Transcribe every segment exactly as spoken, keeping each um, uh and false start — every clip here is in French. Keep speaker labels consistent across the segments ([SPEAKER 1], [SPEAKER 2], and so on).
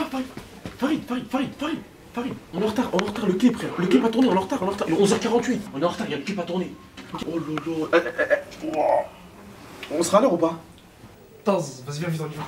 [SPEAKER 1] Farid, Farid, Farid, Farid, Farid, Farid, on est en retard, on est en retard, le clip, frère. Le clip a tourné, on est en retard, on est en retard. Il est onze heures quarante-huit, on est en retard, il y a le clip à tourner. Oh lolo, eh, eh, eh. On sera à l'heure ou pas?
[SPEAKER 2] Taz, vas-y, viens vite, on y va.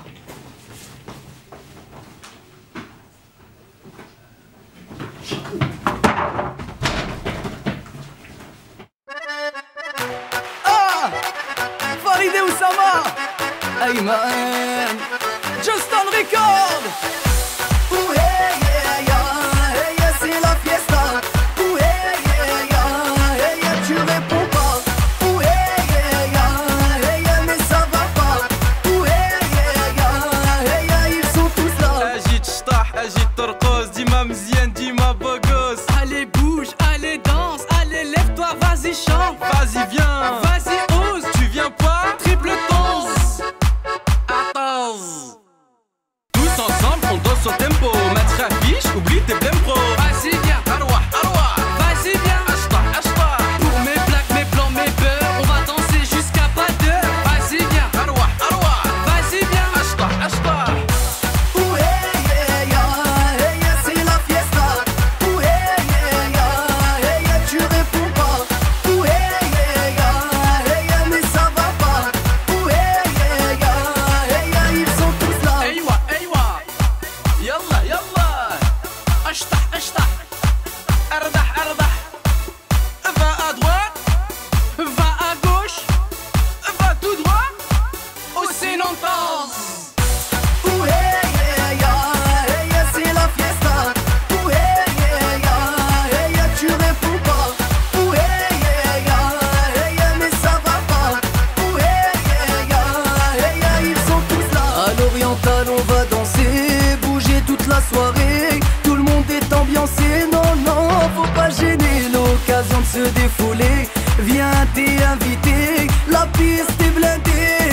[SPEAKER 3] Ah, Farid et Oussama, Ayman, Just on record. Ouh, hey, yeah, yeah, hey, yeah, c'est la fiesta. Ouh, hey, yeah, yeah, hey, yeah, tu réponds pas. Ouh, hey, yeah, yeah, hey, yeah, mais ça va pas. Ouh, hey, yeah, yeah, hey, yeah, ils sont tous là.
[SPEAKER 4] Agite, j'tah, agite, torcose, dis-moi mzien, dis-moi beau gosse.
[SPEAKER 3] Allez bouge, allez danse, allez lève-toi, vas-y chante.
[SPEAKER 4] Vas-y viens,
[SPEAKER 3] Vas-y ose,
[SPEAKER 4] tu viens pas,
[SPEAKER 3] triple danse.
[SPEAKER 4] attends. Tous ensemble, on danse au tempo. Mettre affiche, oublie tes blèmes pro.
[SPEAKER 3] Vas-y viens,
[SPEAKER 4] Arwa, arwa,
[SPEAKER 3] vas-y viens.
[SPEAKER 4] ashta, ashta.
[SPEAKER 3] Pour mes plaques, mes plans, mes beurres, on va danser jusqu'à pas d'heure. Vas-y viens,
[SPEAKER 4] Arwa, arwa,
[SPEAKER 3] vas-y viens.
[SPEAKER 4] ashta, ashta.
[SPEAKER 3] Ouh, hey, yeah, yeah, hey, yeah, c'est la fiesta. Ouh, hey, yeah, yeah, hey, yeah, tu réponds pas. Ouh, hey, yeah, yeah, hey, yeah, mais ça va pas. Ouh, hey, yeah, yeah, hey, yeah, ils sont tous là.
[SPEAKER 4] Aywa, aywa. Yalla, yalla. Ashta, ashta. Ardah, ardah. Va à droite,
[SPEAKER 3] Va à gauche,
[SPEAKER 4] va tout droit.
[SPEAKER 3] ou sinon danse. Ouh, hey, yeah, yeah, hey, yeah, c'est la fiesta. Ouh, hey, yeah, yeah, hey, yeah, tu réponds pas. Ouh, hey, yeah, yeah, hey, yeah, mais ça va pas. Ouh, hey, yeah, yeah, hey, yeah, ils sont tous là. À l'oriental, on va danser, bouger toute la soirée. Tout le monde est ambiancé, non, non, faut pas gêner l'occasion de se défouler. Viens, t'es invité, la piste est blindée.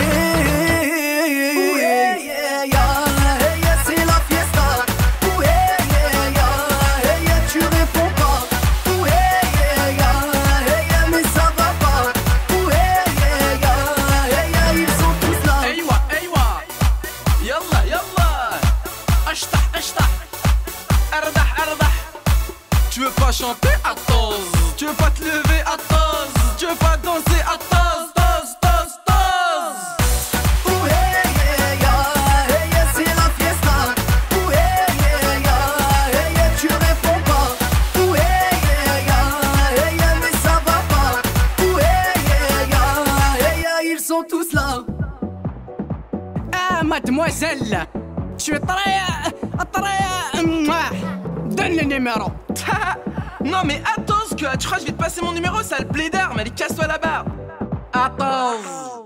[SPEAKER 3] Ouh, hey, yeah, yeah, hey, yeah, c'est la fiesta. Ouh, hey, yeah, yeah, hey, yeah, tu réponds pas. Ouh, hey, yeah, yeah, hey, yeah, mais ça va pas. Ouh, hey, yeah, yeah, hey, yeah, ils sont tous là.
[SPEAKER 4] Aywa, aywa. Yalla, yalla. Ashta, ashta. Ardah, ardah. Tu veux pas chanter? Attends. Tu veux pas te lever? Attends. Tu veux pas danser? Attends. Taz, taz, taz.
[SPEAKER 3] Ouh, hey, yeah, yeah, hey, yeah, c'est la fiesta. Ouh, hey, yeah, yeah, hey, yeah, tu réponds pas. Ouh, hey, yeah, yeah, hey, yeah, mais ça va pas. Ouh, hey, yeah, yeah, hey, yeah, ils sont tous là. Ah, mademoiselle, tu es très, très, mouah. Donne le numéro.
[SPEAKER 4] Non mais attends, ce que tu crois que je vais te passer mon numéro, sale plaidard, mais allez casse-toi la barre. Attends.